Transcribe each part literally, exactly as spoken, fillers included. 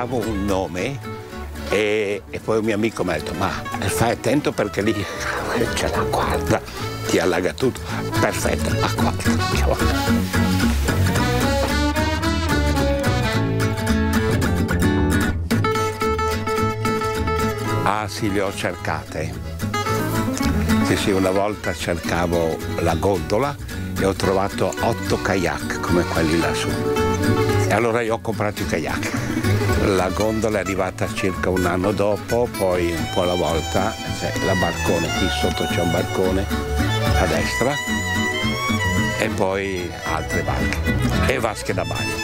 cercavo un nome e, e poi un mio amico mi ha detto: ma fai attento perché lì c'è la quarta, ti allaga tutto. Perfetto, la quarta. Ah sì, le ho cercate. Sì, sì, una volta cercavo la gondola e ho trovato otto kayak come quelli lassù. E allora io ho comprato i kayak. La gondola è arrivata circa un anno dopo, poi un po' alla volta c'è la barcone, qui sotto c'è un barcone a destra e poi altre barche e vasche da bagno.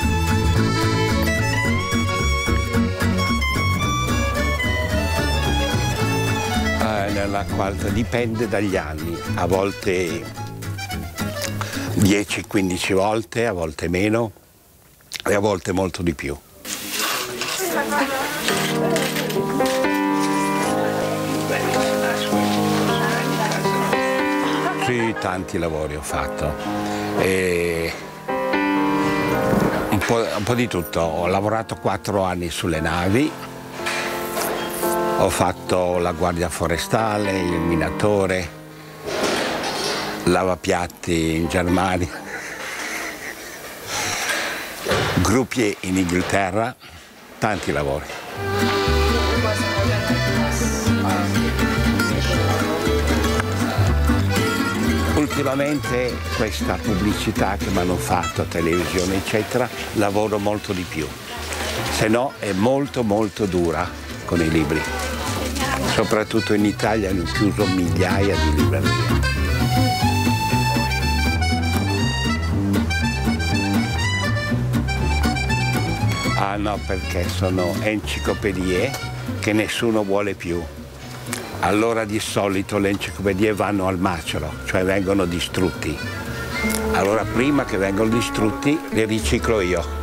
Nella quarta dipende dagli anni, a volte dieci quindici volte, a volte meno e a volte molto di più. Sì, tanti lavori ho fatto. E un po', un po' di tutto. Ho lavorato quattro anni sulle navi. Ho fatto la guardia forestale, il minatore, lavapiatti in Germania, gruppi in Inghilterra, tanti lavori. Ultimamente questa pubblicità che mi hanno fatto, televisione eccetera, lavoro molto di più, se no è molto molto dura con i libri. Soprattutto in Italia hanno chiuso migliaia di librerie. Ah no, perché sono enciclopedie che nessuno vuole più. Allora di solito le enciclopedie vanno al macero, cioè vengono distrutti. Allora prima che vengono distrutti le riciclo io.